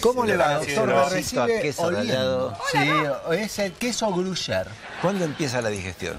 ¿Cómo le va, Sí, doctor? un Me olorcito a recibe queso oliendo. rallado. Sí, es el queso Gruyère. ¿Cuándo empieza la digestión?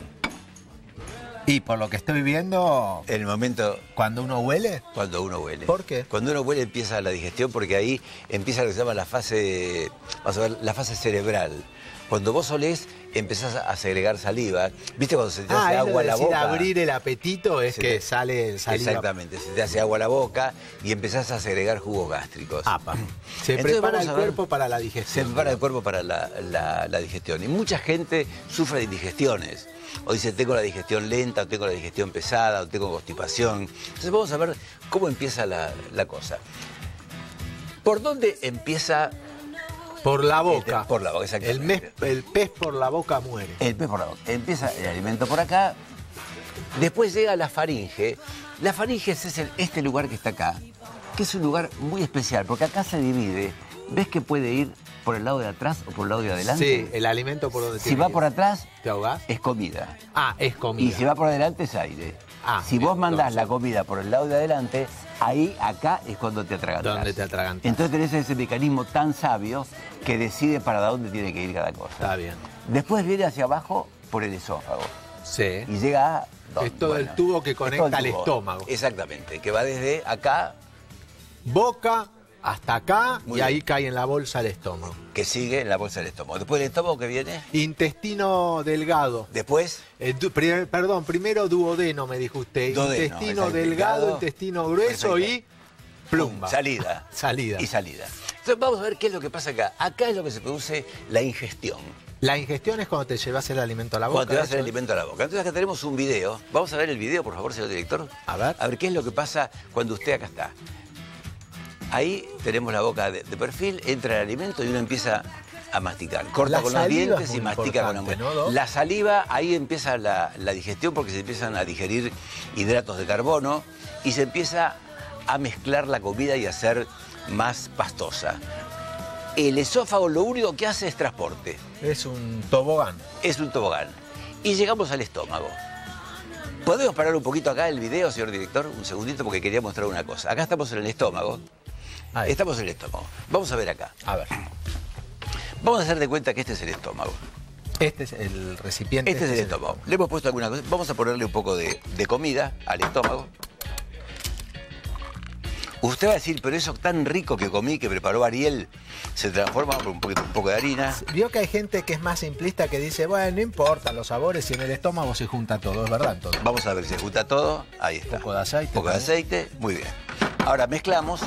Y por lo que estoy viendo, En el momento cuando uno huele. cuando uno huele. ¿Por qué? Cuando uno huele empieza la digestión porque ahí empieza lo que se llama la fase, vamos a ver, la fase cerebral. Cuando vos olés, empezás a segregar saliva. ¿Viste cuando se te hace Es lo agua de a la decir boca? abrir el apetito es Se que te- sale saliva. Exactamente, se te hace agua a la boca y empezás a segregar jugos gástricos. Apa. Se Entonces prepara vamos el a ver- cuerpo para la Se digestión. prepara el cuerpo para la digestión. Y mucha gente sufre de indigestiones. O dice, tengo la digestión lenta, o tengo la digestión pesada, o tengo constipación. Entonces vamos a ver cómo empieza la cosa. ¿Por dónde empieza Por la boca. Por la boca, exactamente. El pez por la boca muere. el pez por la boca? Empieza el alimento por acá, después llega la faringe. La faringe es este lugar que está acá, que es un lugar muy especial, porque acá se divide. ¿Ves que puede ir por el lado de atrás o por el lado de adelante? Sí, el alimento por donde Si tiene va que por ir. atrás, ¿Te ahogás? es comida. Es comida. Y si va por adelante, es aire. Si bien, vos mandás entonces. la comida por el lado de adelante, acá es cuando te atragantás. Donde te atragantás. Entonces tenés ese mecanismo tan sabio que decide para dónde tiene que ir cada cosa. Está bien. Después viene hacia abajo por el esófago. Sí. Y llega a... Es todo el tubo que es todo conecta el al tubo. estómago. Exactamente, que va desde acá, Boca hasta acá Muy y ahí bien. cae en la bolsa el estómago. que sigue en la bolsa del estómago. Después del estómago que viene, Intestino delgado. después... Primero duodeno, me dijo usted. Duodeno, Intestino exacto. delgado, Delgado. intestino grueso y plumba. Salida. Salida. Y salida. Entonces vamos a ver qué es lo que pasa acá. Acá es lo que se produce la ingestión. La ingestión es cuando te llevas el alimento a la boca. Cuando te vas el ¿eso? alimento a la boca. Entonces acá tenemos un video. Vamos a ver el video, por favor, señor director. A ver. A ver qué es lo que pasa cuando usted acá está. Ahí tenemos la boca de perfil, entra el alimento y uno empieza a masticar. Corta La con los saliva dientes es y muy mastica con la importante, muela. ¿no, Doc? La saliva, ahí empieza la digestión porque se empiezan a digerir hidratos de carbono y se empieza a mezclar la comida y a hacer más pastosa. El esófago lo único que hace es transporte. Es un tobogán. Es un tobogán. Y llegamos al estómago. ¿Podemos parar un poquito acá el video, señor director? Un segundito porque quería mostrar una cosa. Acá estamos en el estómago. Ahí. Estamos en el estómago. Vamos a ver acá. A ver. Vamos a hacer de cuenta que este es el estómago. Este es el recipiente. Este es el estómago. Le hemos puesto alguna cosa. Vamos a ponerle un poco de comida al estómago. Usted va a decir, pero eso tan rico que comí, que preparó Ariel, se transforma por un poco de harina. Vio que hay gente que es más simplista que dice, bueno, no importa los sabores, si en el estómago se junta todo, es verdad. Entonces. Vamos a ver si se junta todo. Ahí está. Un poco de aceite. Un poco de también. aceite. Muy bien. Ahora mezclamos.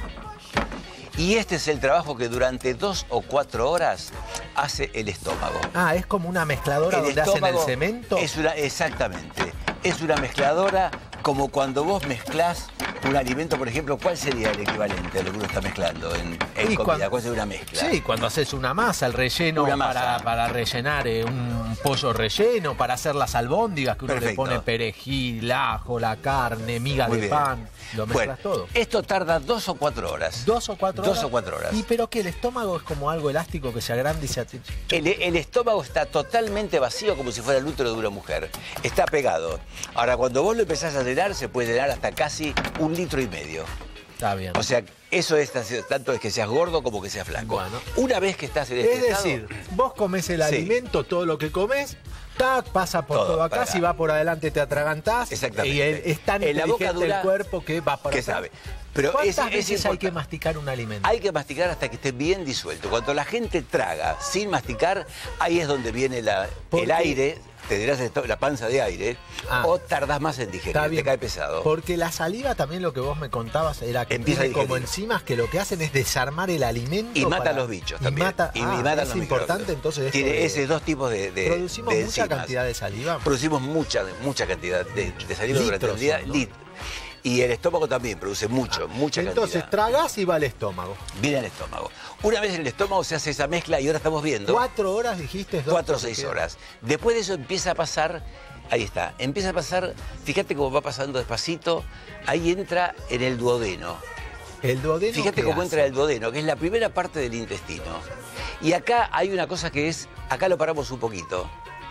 Y este es el trabajo que durante 2 o 4 horas hace el estómago. Es como una mezcladora donde hacen el cemento. Exactamente. Es una mezcladora como cuando vos mezclás un alimento, por ejemplo, ¿cuál sería el equivalente a lo que uno está mezclando en comida? ¿Cuál sería una mezcla? Sí, cuando haces una masa, el relleno Una masa. para rellenar un pollo relleno, para hacer las albóndigas, que uno Perfecto. le pone perejil, ajo, la carne, miga Muy de bien. pan, lo mezclas todo. Esto tarda 2 o 4 horas. 2 o 4 horas. 2 o 4 horas. ¿Y pero qué? ¿El estómago es como algo elástico que se agranda y se achica? El estómago está totalmente vacío como si fuera el útero de una mujer. Está pegado. Ahora, cuando vos lo empezás a llenar, se puede llenar hasta casi 1,5 litros. Está bien. O sea, eso es tanto es que seas gordo como que seas flaco. Bueno. Una vez que estás en este Es estado, decir, vos comés el Sí. alimento, todo lo que comés, tac, pasa por Todo, todo acá, para si acá. va por adelante te atragantás. Exactamente. Y es tan En la boca inteligente dura, el cuerpo que va para ¿qué atrás. sabe? Pero ¿Cuántas es veces hay importante. que masticar un alimento? Hay que masticar hasta que esté bien disuelto. Cuando la gente traga sin masticar, ahí es donde viene el Porque- aire, te dirás la panza de aire, o tardás más en digerir, Está te bien. cae pesado. Porque la saliva también lo que vos me contabas era que Empieza a tiene como digerir. enzimas que lo que hacen es desarmar el alimento. Y mata para- a los bichos y también. Mata, y matan es los importante microbios. entonces esto Tiene de- esos dos tipos de Producimos de mucha enzimas. cantidad de saliva. Producimos mucha cantidad de saliva durante el Litros día. son, ¿no? Y el estómago también produce mucha Entonces cantidad. tragás y va al estómago. Viene al estómago. Una vez en el estómago se hace esa mezcla y ahora estamos viendo 4 horas dijiste. 4 o 6 horas. Después de eso empieza a pasar, ahí está, empieza a pasar, fíjate cómo va pasando despacito, ahí entra en el duodeno. El duodeno. Fíjate ¿qué cómo hace? entra el duodeno, que es la primera parte del intestino. Y acá hay una cosa que es, acá lo paramos un poquito,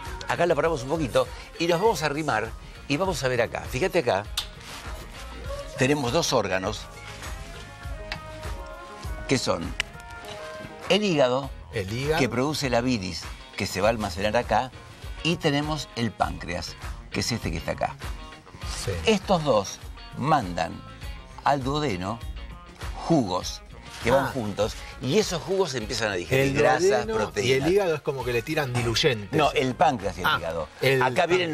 y nos vamos a arrimar y vamos a ver acá. Fíjate acá, tenemos 2 órganos que son el hígado, El hígado. que produce la bilis, que se va a almacenar acá, y tenemos el páncreas, que es este que está acá. Sí. Estos dos mandan al duodeno jugos que van juntos, y esos jugos empiezan a digerir grasas, duodeno proteínas. Y el hígado es como que le tiran diluyentes. No, el páncreas y el hígado. Acá vienen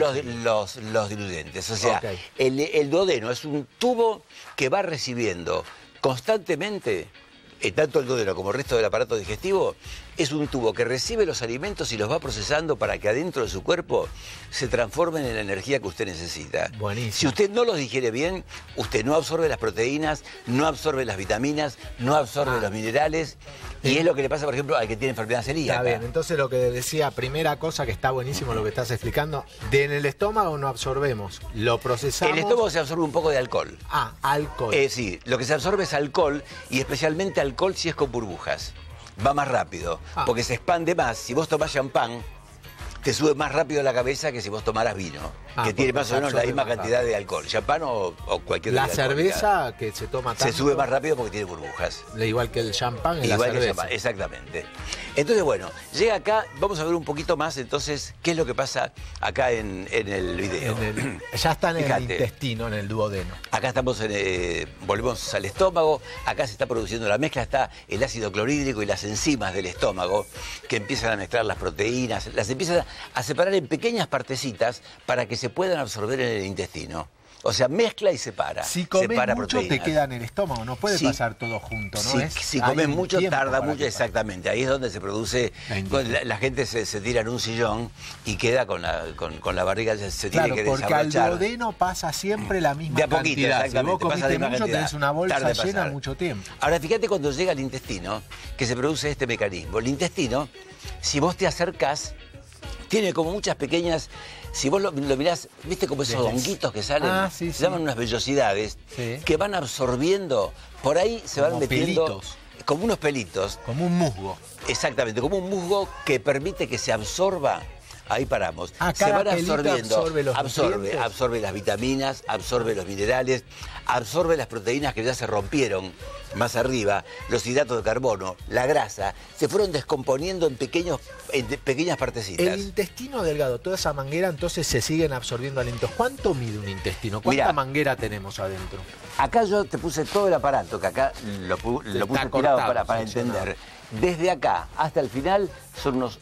los diluyentes. O sea, Ok. el duodeno es un tubo que va recibiendo constantemente, tanto el duodeno como el resto del aparato digestivo, es un tubo que recibe los alimentos y los va procesando para que adentro de su cuerpo se transformen en la energía que usted necesita. Buenísimo. Si usted no los digiere bien, usted no absorbe las proteínas, no absorbe las vitaminas, no absorbe los minerales. Y es lo que le pasa, por ejemplo, al que tiene enfermedad celíaca. Está bien, entonces lo que decía, primera cosa que está buenísimo lo que estás explicando, en el estómago no absorbemos, lo procesamos. El estómago se absorbe un poco de alcohol. Alcohol. Sí, lo que se absorbe es alcohol, y especialmente alcohol si es con burbujas. Va más rápido, porque se expande más. Si vos tomás champán, te sube más rápido la cabeza que si vos tomaras vino, que tiene más o menos la misma cantidad de alcohol. Champán o cualquier La bebida cerveza alcohólica que se toma tanto, se sube más rápido porque tiene burbujas. igual que el champán en la Igual que el cerveza. champán, exactamente. Entonces, bueno, llega acá, vamos a ver un poquito más entonces qué es lo que pasa acá en el video. Ya está en el Fíjate. intestino, en el duodeno. Acá estamos, volvemos al estómago, acá se está produciendo la mezcla, está el ácido clorhídrico y las enzimas del estómago que empiezan a mezclar las proteínas, las empiezan a separar en pequeñas partecitas para que se puedan absorber en el intestino. O sea, mezcla y separa. Si comes separa mucho proteínas. te queda en el estómago, no puede Sí. pasar todo junto, ¿no? Si Hay comes un mucho, tiempo tarda para mucho, que exactamente. Ahí es donde se produce, la gente se tira en un sillón y queda con la barriga, se Claro, tiene que porque al desabrochar. duodeno pasa siempre la misma De a poquito, cantidad. Si exactamente, vos pasa la comiste misma mucho, cantidad. tenés una bolsa Tarda en llena pasar. mucho tiempo. Ahora, fíjate cuando llega al intestino, que se produce este mecanismo. El intestino, si vos te acercás, tiene como muchas pequeñas... Si vos lo mirás, ¿viste como esos honguitos que salen? Sí, Se llaman unas vellosidades, Sí. que van absorbiendo, por ahí se van Como metiendo... pelitos. Como unos pelitos. Como un musgo. Exactamente, como un musgo que permite que se absorba. Ahí paramos. Se cada van pelito absorbiendo. absorbe los nutrientes. Absorbe las vitaminas, absorbe los minerales, absorbe las proteínas que ya se rompieron más arriba, los hidratos de carbono, la grasa, se fueron descomponiendo en pequeñas partecitas. El intestino delgado, toda esa manguera, entonces se siguen absorbiendo alimentos. ¿Cuánto mide un intestino? ¿Cuánta Mirá. manguera tenemos adentro? Acá yo te puse todo el aparato, que acá lo puse tirado cortado, para entender. Desde acá hasta el final son unos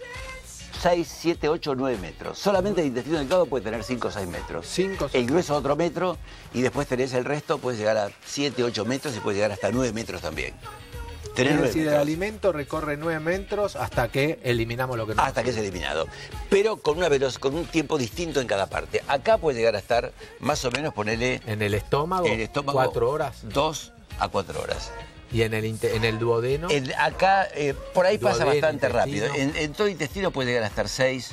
6, 7, 8, 9 metros. Solamente el intestino delgado puede tener 5 o 6 metros. 5 o 6 El grueso otro metro, y después tenés el resto, puede llegar a 7, 8 metros y puede llegar hasta 9 metros también. Tenés Es 9 decir, el metros. alimento recorre 9 metros hasta que eliminamos lo que no. Hasta que es eliminado. Pero con un tiempo distinto en cada parte. Acá puede llegar a estar más o menos, ponele En el estómago, 4 horas. 2 a 4 horas. Y en el duodeno. Acá, por ahí pasa Duodeno, bastante intestino. rápido. En todo intestino puede llegar a estar 6,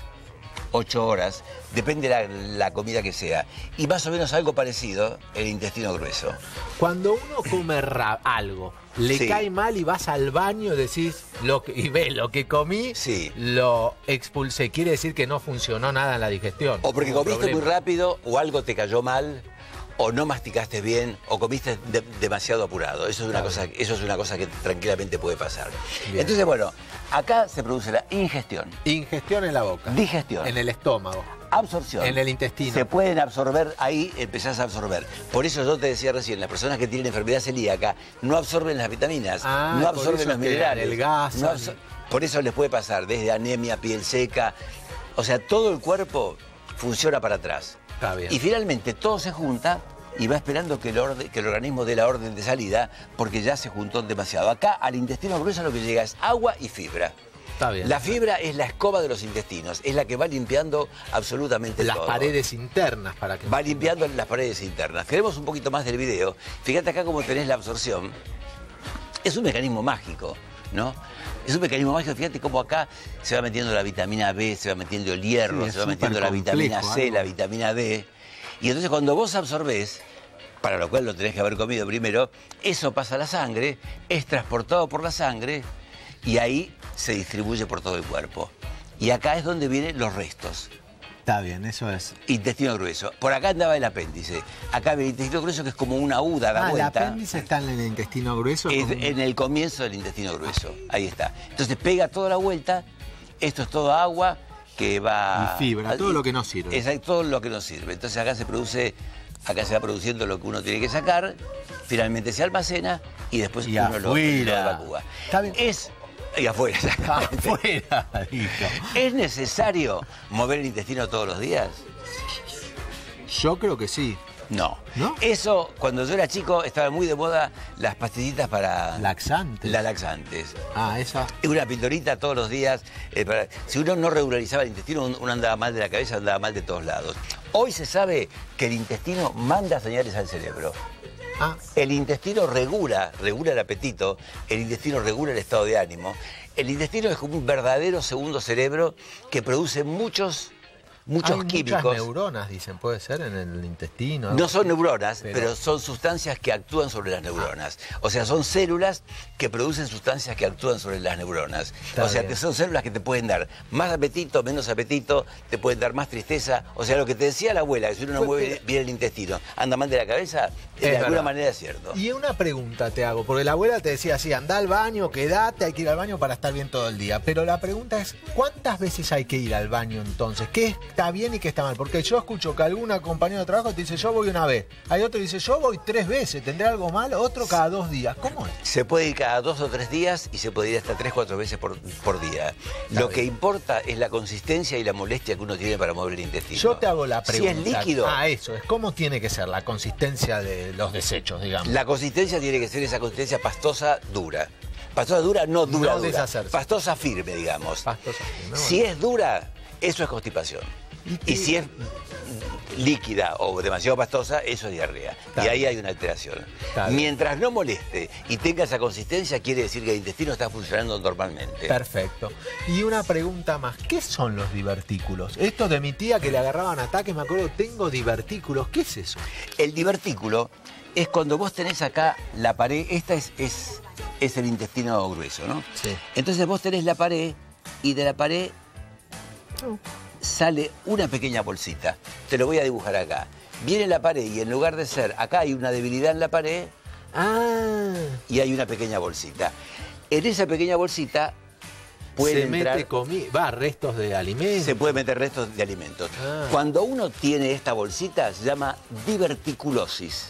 8 horas, depende la comida que sea. Y más o menos algo parecido el intestino grueso. Cuando uno come algo, le Sí. cae mal y vas al baño y decís, y ves lo que comí, Sí. lo expulsé. Quiere decir que no funcionó nada en la digestión. O porque Hubo comiste problema. muy rápido, o algo te cayó mal, o no masticaste bien, o comiste demasiado apurado. Eso es una cosa que tranquilamente puede pasar. Bien. Entonces, bueno, acá se produce la ingestión, Ingestión en la boca. digestión, En el estómago. absorción. En el intestino. Se pueden absorber, ahí empezás a absorber. Por eso yo te decía recién, las personas que tienen enfermedad celíaca no absorben las vitaminas, no por absorben eso los que minerales. adelgazan. no por eso les puede pasar desde anemia, piel seca. O sea, todo el cuerpo funciona para atrás. Está bien. Y finalmente todo se junta y va esperando que el organismo dé la orden de salida, porque ya se juntó demasiado. Acá al intestino grueso lo que llega es agua y fibra. Está bien. La fibra es la escoba de los intestinos, es la que va limpiando absolutamente Las todo. paredes internas para que. Va limpiando las paredes internas. Queremos un poquito más del video. Fíjate acá cómo tenés la absorción. Es un mecanismo mágico, ¿no? Es un mecanismo mágico. Fíjate cómo acá se va metiendo la vitamina B, se va metiendo el hierro, Sí, es se va metiendo la supercomplejo, vitamina C, algo. la vitamina D. Y entonces cuando vos absorbés, para lo cual lo tenés que haber comido primero, eso pasa a la sangre, es transportado por la sangre y ahí se distribuye por todo el cuerpo. Y acá es donde vienen los restos. Está bien, eso es. Intestino grueso. Por acá andaba el apéndice. Acá el intestino grueso, que es como una U, da El vuelta. apéndice está en el intestino grueso. Es como... en el comienzo del intestino grueso. Ahí está. Entonces pega toda la vuelta. Esto es todo agua que va... Y fibra, todo lo que no sirve. Exacto, todo lo que no sirve. Entonces acá se produce, acá se va produciendo lo que uno tiene que sacar, finalmente se almacena y después Y uno lo afuera. evacúa. Está bien. Y afuera, exactamente. Afuera, hijo. ¿Es necesario mover el intestino todos los días? Yo creo que sí. No. ¿No? Eso, cuando yo era chico, estaba muy de moda las pastillitas para... Laxantes. Las laxantes. Ah, esa. Una pildorita todos los días. Si uno no regularizaba el intestino, uno andaba mal de la cabeza, andaba mal de todos lados. Hoy se sabe que el intestino manda señales al cerebro. Ah, El intestino regula el apetito, el intestino regula el estado de ánimo. El intestino es como un verdadero segundo cerebro que produce muchos hay químicos. muchas neuronas, dicen, puede ser, en el intestino. No son neuronas, Pero- pero son sustancias que actúan sobre las neuronas. O sea, son células que producen sustancias que actúan sobre las neuronas. Está o sea, bien. son células que te pueden dar más apetito, menos apetito, te pueden dar más tristeza. O sea, lo que te decía la abuela, que si uno no mueve bien el intestino, anda mal de la cabeza, de alguna verdad. manera es cierto. Y una pregunta te hago, porque la abuela te decía así, anda al baño, quédate, hay que ir al baño para estar bien todo el día. Pero la pregunta es, ¿cuántas veces hay que ir al baño entonces? ¿Qué está bien y qué está mal? Porque yo escucho que alguna compañera de trabajo te dice, yo voy una vez. Hay otro que dice, yo voy 3 veces, ¿tendré algo mal? Otro cada 2 días. ¿Cómo es? Se puede ir cada 2 o 3 días y se puede ir hasta 3 o 4 veces por día. Lo que importa es la consistencia y la molestia que uno tiene para mover el intestino. Yo te hago la pregunta. Si es líquido, eso es. ¿Cómo tiene que ser la consistencia de los desechos, digamos? la consistencia tiene que ser esa consistencia pastosa dura. Pastosa dura, no dura, No dura. deshacerse. Pastosa firme, digamos. Pastosa, ¿no? Si es dura, eso es constipación. Y si es líquida o demasiado pastosa, eso es diarrea. Está Y ahí bien. hay una alteración. Está bien. Mientras no moleste y tenga esa consistencia, quiere decir que el intestino está funcionando normalmente. Perfecto. Y una pregunta más. ¿Qué son los divertículos? Esto de mi tía que le agarraban ataques, me acuerdo, tengo divertículos. ¿Qué es eso? El divertículo es cuando vos tenés acá la pared, esta es el intestino grueso, ¿no? Sí. Entonces vos tenés la pared y de la pared sale una pequeña bolsita. Te lo voy a dibujar acá. Viene la pared y en lugar de ser, acá hay una debilidad en la pared Ah, y hay una pequeña bolsita. En esa pequeña bolsita puede se entrar... mete restos de alimentos. Se puede meter restos de alimentos. Ah. Cuando uno tiene esta bolsita, se llama diverticulosis.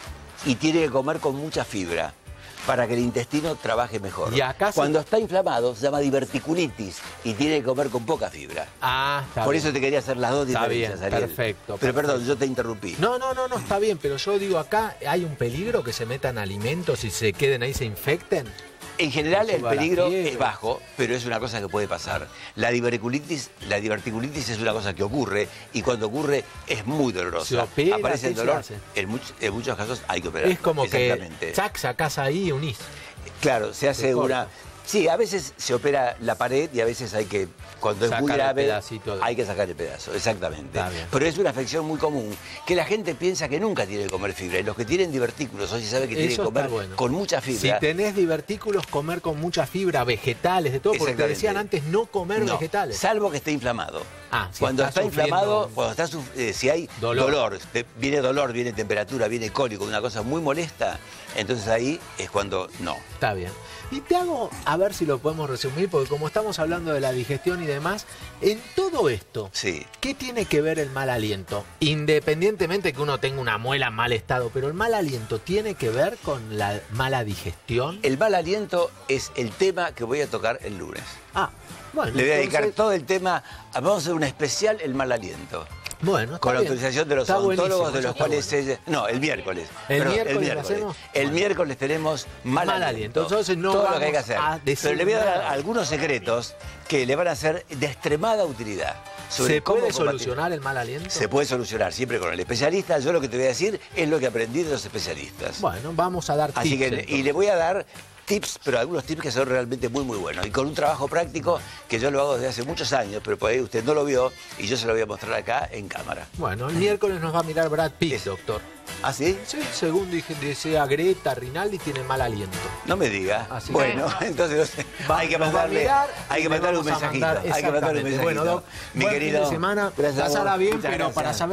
Y tiene que comer con mucha fibra para que el intestino trabaje mejor. Y acá se- Cuando está inflamado, se llama diverticulitis y tiene que comer con poca fibra. Ah, está Por bien. eso te quería hacer las dos Está diferencias, bien, Ariel. perfecto, Pero perdón, perfecto. yo te interrumpí. No, está bien, pero yo digo acá, ¿hay un peligro que se metan alimentos y se queden ahí, se infecten? En general Que el suba la peligro fiebre. es bajo, pero es una cosa que puede pasar. La diverticulitis es una cosa que ocurre y cuando ocurre es muy dolorosa. ¿Se opera? Aparece el ¿Qué se dolor. hace? En muchos casos hay que operar. Es como que Exactamente. sacás ahí y unís. Claro, se hace Se corta. una... Sí, a veces se opera la pared y a veces hay que, cuando es muy Sacar el grave, pedacito de- hay que sacar el pedazo, exactamente. Está bien. Pero es una afección muy común, que la gente piensa que nunca tiene que comer fibra. Y los que tienen divertículos hoy se sabe que tienen que Eso comer está bueno. con mucha Si fibra. tenés divertículos, comer con mucha fibra, vegetales, de todo, porque te Exactamente. decían antes no comer No, vegetales. salvo que esté inflamado. Ah, si cuando está está inflamado, sufriendo- cuando está si hay Dolor. dolor, viene temperatura, viene cólico, una cosa muy molesta, entonces ahí es cuando no. Está bien. Y te hago, a ver si lo podemos resumir, porque como estamos hablando de la digestión y demás, en todo esto, Sí. ¿qué tiene que ver el mal aliento? Independientemente que uno tenga una muela en mal estado, pero el mal aliento tiene que ver con la mala digestión. El mal aliento es el tema que voy a tocar el lunes. Ah, bueno. Le voy a dedicar entonces- todo el tema, vamos a hacer una especial, el mal aliento. Bueno, está Con la bien. autorización de los Está odontólogos, buenísimo, de eso los está cuales bueno. no, el miércoles. ¿El Perdón, miércoles lo hacemos? El Bueno. miércoles tenemos mal Mal aliento. aliento. Entonces no todo lo que hay que vamos hacer. a decir Pero le voy a dar nada. algunos secretos que le van a ser de extremada utilidad. sobre ¿Se cómo puede combatir. solucionar el mal aliento? Se puede solucionar siempre con el especialista. Yo lo que te voy a decir es lo que aprendí de los especialistas. Bueno, vamos a dar Así tips. que, entonces. y le voy a dar tips, pero algunos tips que son realmente muy, muy buenos. Y con un trabajo práctico que yo lo hago desde hace muchos años, pero por ahí usted no lo vio y yo se lo voy a mostrar acá en cámara. Bueno, el miércoles nos va a mirar Brad Pitt, Es- doctor. ¿Ah, sí? Sí, según decía Greta, Rinaldi tiene mal aliento. No me diga. Así bueno, entonces hay que mandarle un mensajito. Hay que mandarle un mensajito. Bueno, Doc, mi buen querido, fin de semana, gracias a vos. pasala bien, Muchas pero gracias. para saber